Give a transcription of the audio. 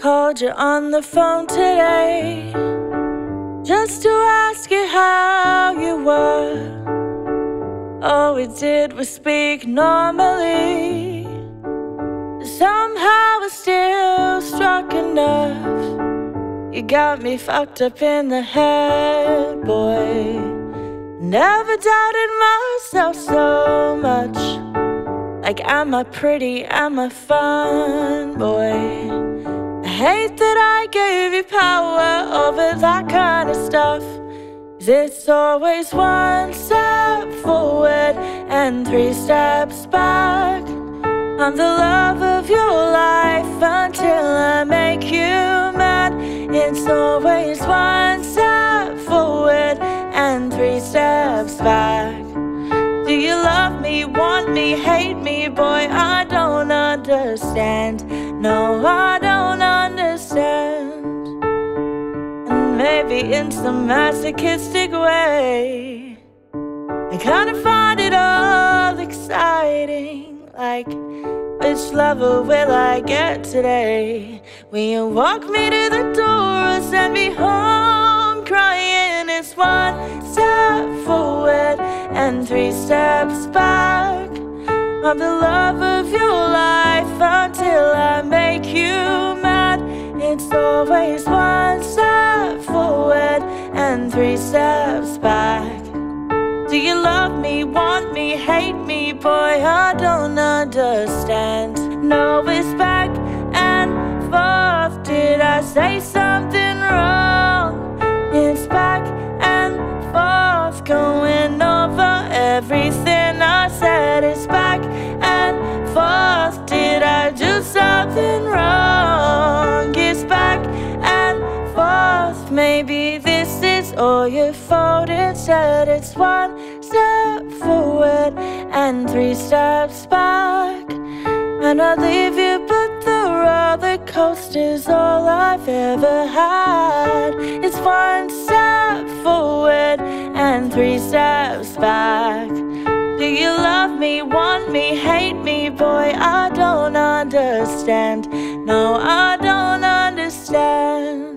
called you on the phone today just to ask you how you were. All we did was speak normally. Somehow I still struck a nerve. You got me fucked up in the head, boy. Never doubted myself so much. Like, am I pretty, am I fun, boy? I hate that I gave you power over that kind of stuff. 'Cause it's always one step forward and 3 steps back. I'm the love of your life until I make you mad. It's always one step forward and 3 steps back. Do you love me, want me, hate me? Boy, I don't understand. No, I don't understand. And maybe in some masochistic way, I kinda find it all exciting. Like, which lover will I get today? Will you walk me to the door or send me home crying? It's one step forward and 3 steps back. I'm the love of your life until I make you mad. It's always one step forward and 3 steps back. Do you love me, want me, hate me? Boy, I don't understand. No, it's back and forth. Did I say something wrong? It's back and forth, going over everything I said. It's back and forth. Did I do something wrong? It's back and forth. Maybe this is all your fault. Instead, it's one step forward and 3 steps back. And I'll leave you, but the roller coaster's all I've ever had. It's one step forward and 3 steps back. Do you love me, want me, hate me? Boy, I don't understand. No, I don't understand.